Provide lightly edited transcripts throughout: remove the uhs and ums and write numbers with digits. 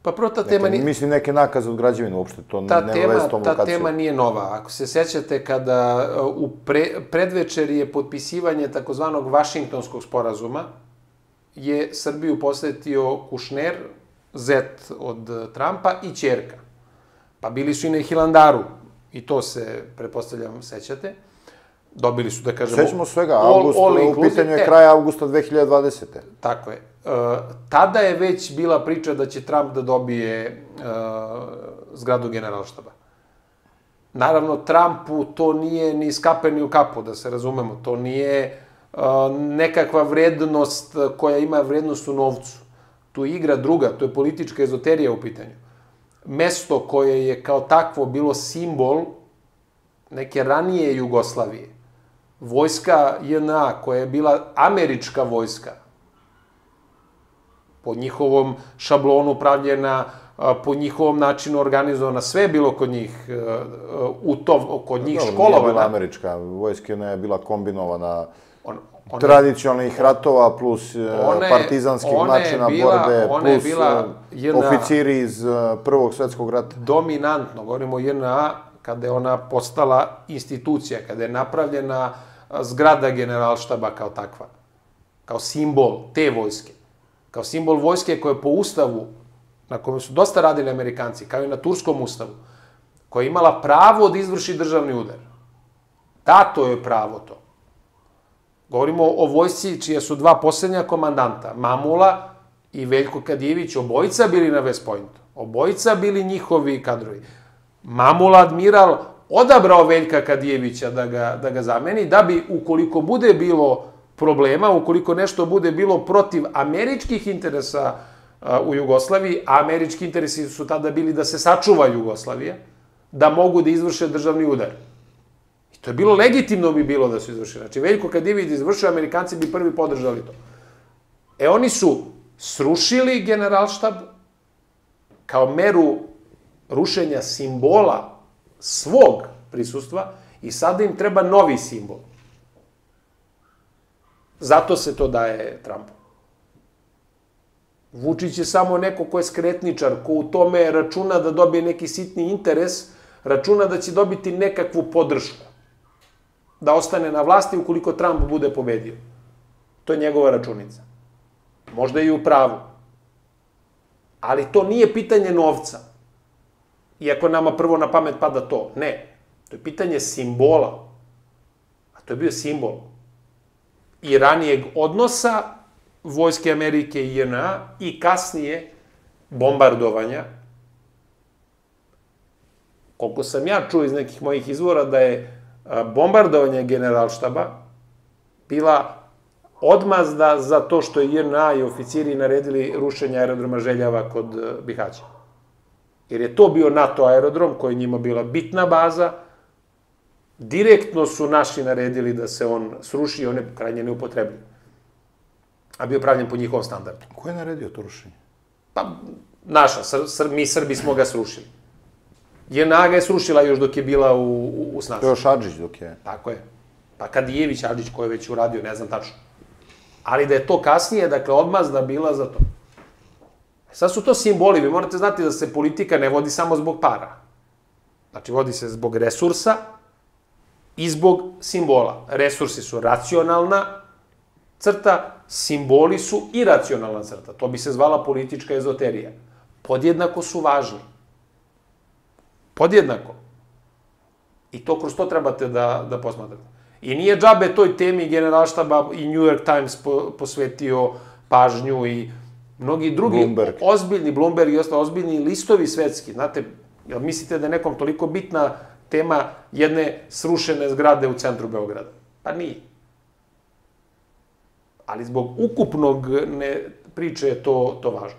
Pa prvo ta tema nije... Mislim neke nakaze od građevina, uopšte to nema veze s tom lokacijom. Ta tema nije nova. Ako se sećate kada u predvečeri je potpisivanje takozvanog Vašingtonskog sporazuma, je Srbiju posetio Kušner, zet od Trumpa i ćerka. Pa bili su i na Hilandaru, i to se, pretpostavljam, sećate. Dobili su, da kažemo... Sećamo svega, u pitanju je kraj avgusta 2020. Tako je. Tada je već bila priča da će Trump da dobije zgradu Generalštaba. Naravno, Trumpu to nije ni skape ni u kapu, da se razumemo. To nije nekakva vrednost koja ima vrednost u novcu. Tu igra druga, to je politička ezoterija u pitanju. Mesto koje je kao takvo bilo simbol neke ranije Jugoslavije. Vojska JNA, koja je bila američka vojska, po njihovom šablonu pravljena, po njihovom načinu organizovana, sve je bilo kod njih, kod njih školovana. Nije bila američka, vojska JNA je bila kombinovana tradicionalnih ratova, plus partizanskih načina borbe, plus oficiri iz Prvog svetskog rata. Dominantno, govorimo o JNA, kada je ona postala institucija, kada je napravljena zgrada Generalštaba kao takva, kao simbol te vojske, kao simbol vojske koja je po ustavu, na kojem su dosta radili Amerikanci, kao i na turskom ustavu, koja je imala pravo da izvrši državni udar. Dato je pravo to. Govorimo o vojsci čija su dva poslednja komandanta, Mamula i Veljko Kadijević, obojica bili na West Pointu, obojica bili njihovi kadrovi. Mamula, admiral, odabrao Veljka Kadijevića da ga zameni, da bi, ukoliko bude bilo problema, ukoliko nešto bude bilo protiv američkih interesa u Jugoslaviji, a američki interesi su tada bili da se sačuva Jugoslavija, da mogu da izvrše državni udar. I to je bilo legitimno bi bilo da su izvršili. Znači, Veljko Kadijević izvršio, Amerikanci bi prvi podržali to. Oni su srušili Generalštab kao meru rušenja simbola svog prisustva i sada im treba novi simbol. Zato se to daje Trumpu. Vučić je samo neko ko je skretničar, ko u tome računa da dobije neki sitni interes, računa da će dobiti nekakvu podršku, da ostane na vlasti ukoliko Trump bude pobedio. To je njegova računica. Možda i u pravu. Ali to nije pitanje novca. Iako nama prvo na pamet pada to. Ne. To je pitanje simbola. A to je bio simbol i ranijeg odnosa Vojske Amerike i JNA i kasnije bombardovanja. Koliko sam ja čuo iz nekih mojih izvora da je bombardovanje Generalštaba bila odmazda za to što je JNA i oficiri naredili rušenje aerodroma Željava kod Bihaća. Jer je to bio NATO aerodrom koji je njima bila bitna baza. Direktno su naši naredili da se on sruši i on je krajnje neupotrebljiv. A bio pravljen po njihovom standardu. Ko je naredio to rušenje? Pa, naša. Mi Srbi smo ga srušili. JNA ga je srušila još dok je bila u snazi. To je još Adžić dok je. Tako je. Pa Kadijević, Adžić, ko je već uradio, ne znam tačno. Ali da je to kasnije, dakle, odmazda bila za to. Sad su to simboli. Vi morate znati da se politika ne vodi samo zbog para. Znači, vodi se zbog resursa i zbog simbola. Resursi su racionalna crta, simboli su iracionalna crta. To bi se zvala politička ezoterija. Podjednako su važni. Podjednako. I to kroz to trebate da posmatrate. I nije džabe toj temi Generalštaba i New York Times posvetio pažnju i mnogi drugi ozbiljni, Bloomberg i ostalo ozbiljni listovi svetski. Znate, jel mislite da je nekom toliko bitna tema jedne srušene zgrade u centru Beograda? Pa nije. Ali zbog ukupnog priče je to važno.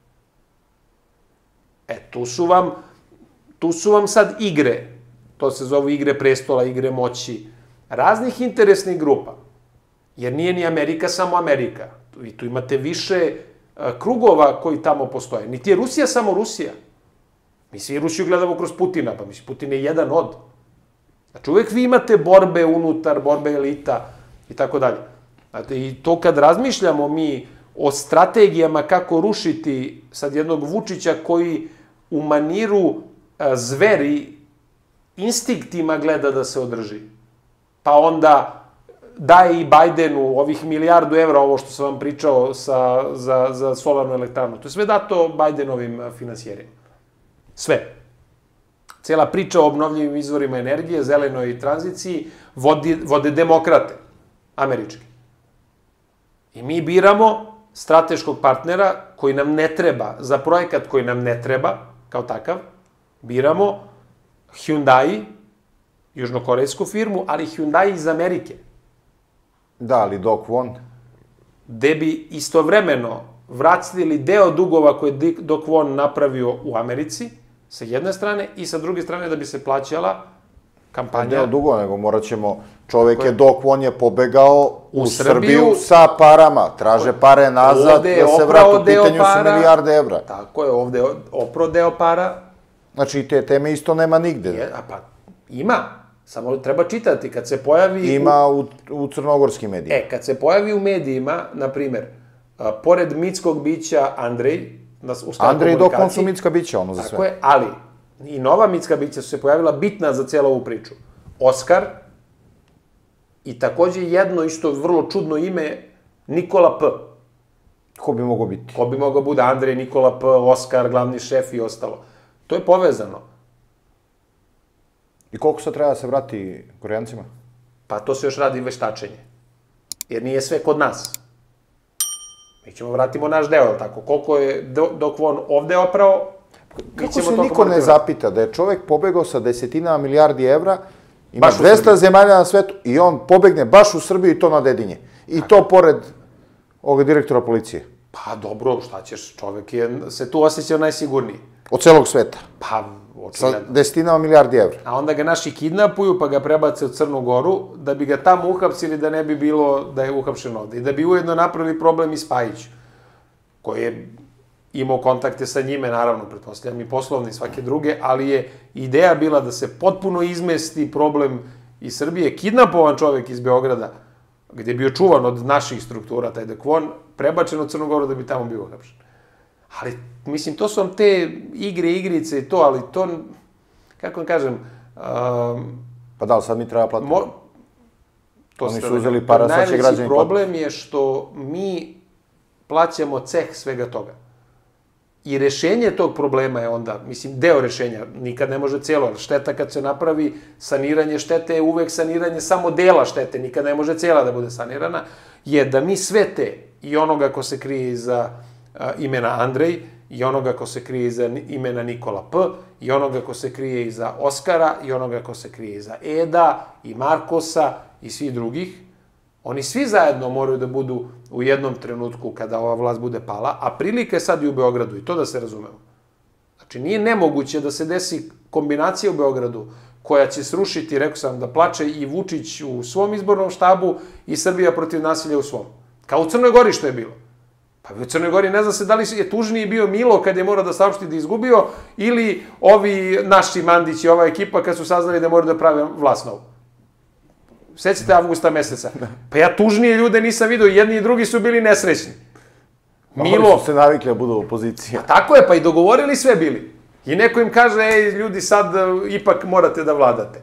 Tu su vam sad igre. To se zove igre prestola, igre moći. Raznih interesnih grupa. Jer nije ni Amerika samo Amerika. Vi tu imate više krugova koji tamo postoje. Niti je Rusija samo Rusija. Mi svi Rusiju gledamo kroz Putina, pa mislim, Putin je jedan od. Znači, uvek vi imate borbe unutar, borbe elita i tako dalje. Znate, i to kad razmišljamo mi o strategijama kako rušiti sad jednog Vučića koji u maniru zveri instinktima gleda da se održi. Pa onda daje i Bajdenu ovih €1.000.000, ovo što sam vam pričao za solarnu elektranu. To je sve dato Bajdenovim financijerima. Sve. Cijela priča o obnovljivim izvorima energije, zelenoj tranziciji, vode demokrate, američki. I mi biramo strateškog partnera koji nam ne treba, za projekat koji nam ne treba, kao takav, biramo Hyundai, južnokorejsku firmu, ali Hyundai iz Amerike. Da, ali Doc Won. Gde bi istovremeno vratili deo dugova koje je Doc Won napravio u Americi, sa jedne strane, i sa druge strane da bi se plaćala kampanja. Deo dugova, nego morat ćemo, čovek je Doc Won je pobegao u Srbiju sa parama, traže pare nazad, da se vrati, u pitanju su milijarde evra. Tako je, ovde je oprao deo para. Znači, i te teme isto nema nigde. Pa, ima. Samo treba čitati. Kad se pojavi... Ima u crnogorskim medijima. Kad se pojavi u medijima, na primer, pored mitskog bića Andrej, Andrej i Doc Won su mitska bića, ono za sve. Tako je, ali i nova mitska bića su se pojavila bitna za cijelu ovu priču. Oskar i takođe jedno isto vrlo čudno ime, Nikola P. Ko bi mogao biti? Ko bi mogao bude Andrej, Nikola P, Oskar, glavni šef i ostalo. To je povezano. I koliko sad treba da se vrati Koreancima? Pa to se još radi veštačenje. Jer nije sve kod nas. Mi ćemo vratimo naš deo, ali tako? Koliko je Doc Won ovde oprao, kako se niko ne zapita da je čovek pobegao sa desetinama milijardi evra, ima 200 zemalja na svetu i on pobegne baš u Srbiju i to na Dedinje. I to pored ovog direktora policije. Pa dobro, šta ćeš, čovek se tu osjećao najsigurniji. Od celog sveta. Pa, očigledno. Sa desetinama milijardi evra. A onda ga naši kidnapuju, pa ga prebace u Crnu Goru, da bi ga tamo uhapsili, da ne bi bilo da je uhapšen ovde. I da bi ujedno napravili problem i Spajiću, koji je imao kontakte sa njime, naravno, pretpostavljam i poslovni i svake druge, ali je ideja bila da se potpuno izmesti problem iz Srbije. Kidnapovan čovek iz Beograda, gde je bio čuvan od naših struktura, taj Doc Won, prebačen u Crnu Goru da bi tamo bio uhapšen. Ali, mislim, to su vam te igrice i to, ali to, kako vam kažem... Pa da, ali sad mi treba platiti. Oni su uzeli para, sad će građani platiti. Najveći problem je što mi plaćamo ceh svega toga. I rešenje tog problema je onda, mislim, deo rešenja, nikad ne može cijelo, šteta kad se napravi, saniranje štete je uvek saniranje samo dela štete, nikad ne može cijela da bude sanirana, je da mi sve te, i onoga ko se krije iza imena Andrej, i onoga ko se krije iza imena Nikola P, i onoga ko se krije iza Oskara, i onoga ko se krije iza Eda, i Markosa, i svih drugih, oni svi zajedno moraju da budu u jednom trenutku kada ova vlast bude pala, a prilika je sad i u Beogradu, i to da se razumemo. Znači, nije nemoguće da se desi kombinacija u Beogradu koja će srušiti, rekao sam, da plače i Vučić u svom izbornom štabu i Srbija protiv nasilja u svom. Kao u Crnoj Gori što je bilo. Pa u Crnoj Gori ne zna se da li je tužniji bio Milo kad je morao da saopšti da je izgubio ili ovi naši Mandići, ova ekipa kad su saznali da moraju da prave vlast novu. Sećate avgusta meseca? Pa ja tužnije ljude nisam vidio, jedni i drugi su bili nesrećni. Milo... Oni su se navikli da budu opozicija. Tako je, pa i dogovorili sve bili. I neko im kaže, ej, ljudi, sad ipak morate da vladate.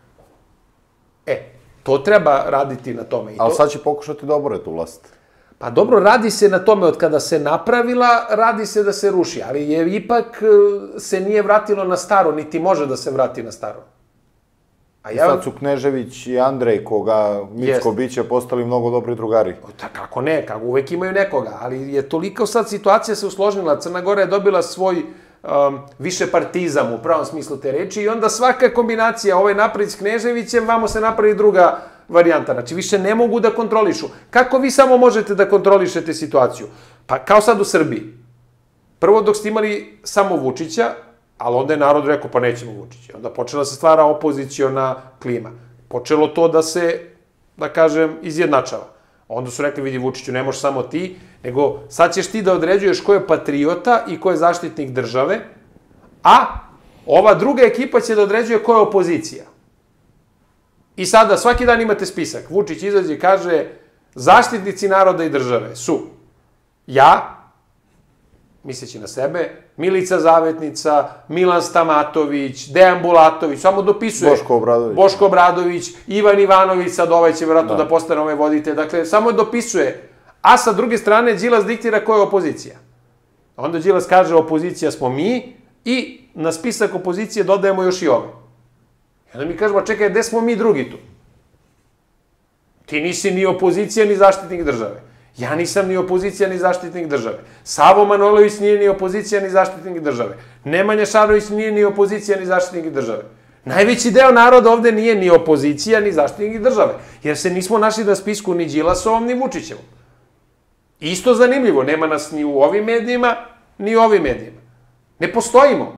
To treba raditi na tome. Ali sad će pokušati da obore tu vlast. Pa dobro, radi se na tome, od kada se napravila, radi se da se ruši, ali je ipak se nije vratilo na staro, niti može da se vrati na staro. I sad su Knežević i Andrej, koga mitsko biće, postali mnogo dobri drugari. Kako ne, kako uvek imaju nekoga, ali je toliko sad situacija se usložnila, Crna Gora je dobila svoj višepartizam u pravom smislu te reči i onda svaka kombinacija, ovaj napravi s Kneževićem, vamo se napravi druga varijanta. Znači, više ne mogu da kontrolišu. Kako vi samo možete da kontrolišete situaciju? Pa kao sad u Srbiji. Prvo dok ste imali samo Vučića, ali onda je narod rekao, pa nećemo Vučića. Onda počela se stvara opoziciona klima. Počelo to da se, da kažem, izjednačava. Onda su rekli, vidi Vučiću, ne možeš samo ti, nego sad ćeš ti da određuješ ko je patriota i ko je zaštitnik države, a ova druga ekipa će da određuje ko je opozicija. I sada svaki dan imate spisak. Vučić izađe i kaže, zaštitnici naroda i države su ja, misleći na sebe, Milica Zavetnica, Milan Stamatović, Dejan Bulatović, samo dopisuje. Boško Obradović, Ivan Ivanović, sad ovaj će vjerojatno da postane ovaj voditelj, dakle, samo dopisuje. A sa druge strane, Đilas diktira koja je opozicija. Onda Đilas kaže, opozicija smo mi i na spisak opozicije dodajemo još i ove. I onda mi kažemo, čekaj, gde smo mi drugi tu? Ti nisi ni opozicija, ni zaštitnik države. Ja nisam ni opozicija, ni zaštitnik države. Savo Manojlović nije ni opozicija, ni zaštitnik države. Nemanja Šarović nije ni opozicija, ni zaštitnik države. Najveći deo naroda ovde nije ni opozicija, ni zaštitnik države. Jer se nismo našli na spisku ni Đilasovom, ni Vučićevom. Isto zanimljivo, nema nas ni u ovim medijima, ni u ovim medijima. Ne postojimo.